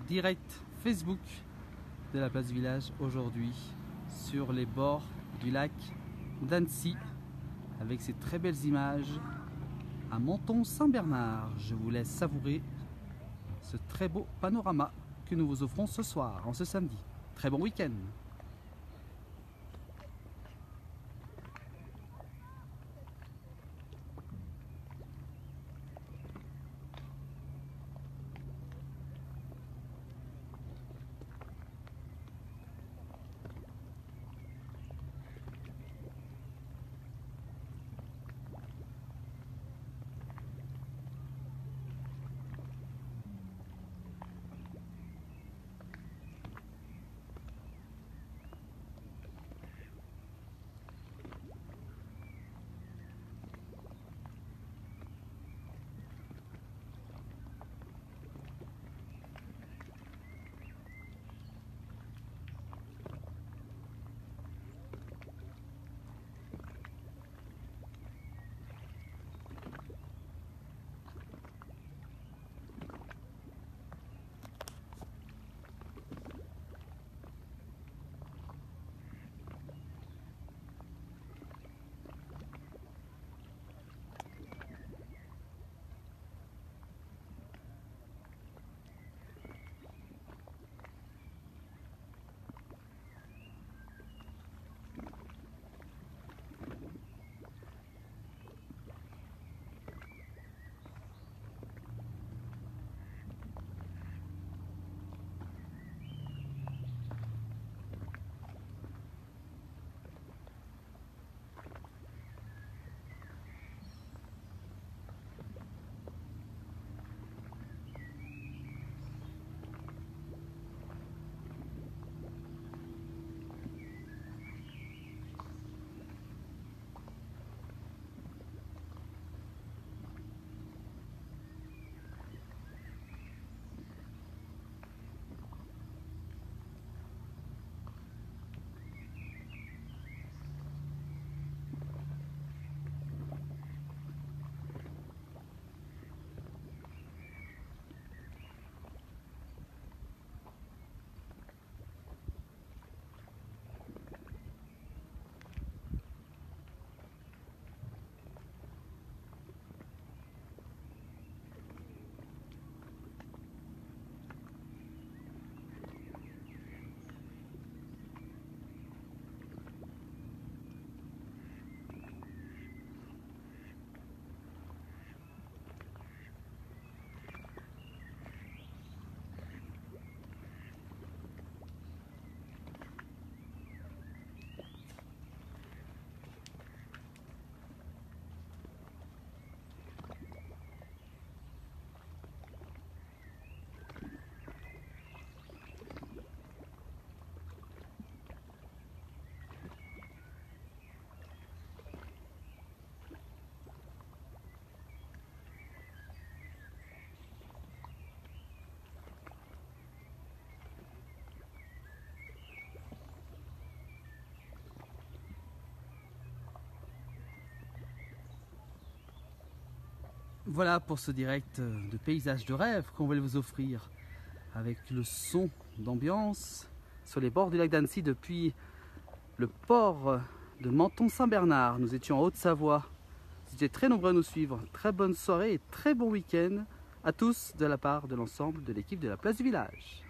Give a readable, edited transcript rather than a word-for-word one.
direct Facebook de la place du village aujourd'hui sur les bords du lac d'Annecy avec ces très belles images à Menton-Saint-Bernard. Je vous laisse savourer ce très beau panorama que nous vous offrons ce soir, en ce samedi. Très bon week-end. Voilà pour ce direct de paysage de rêve qu'on voulait vous offrir avec le son d'ambiance sur les bords du lac d'Annecy depuis le port de Menton-Saint-Bernard. Nous étions en Haute-Savoie. Vous étiez très nombreux à nous suivre. Très bonne soirée et très bon week-end à tous de la part de l'ensemble de l'équipe de la place du village.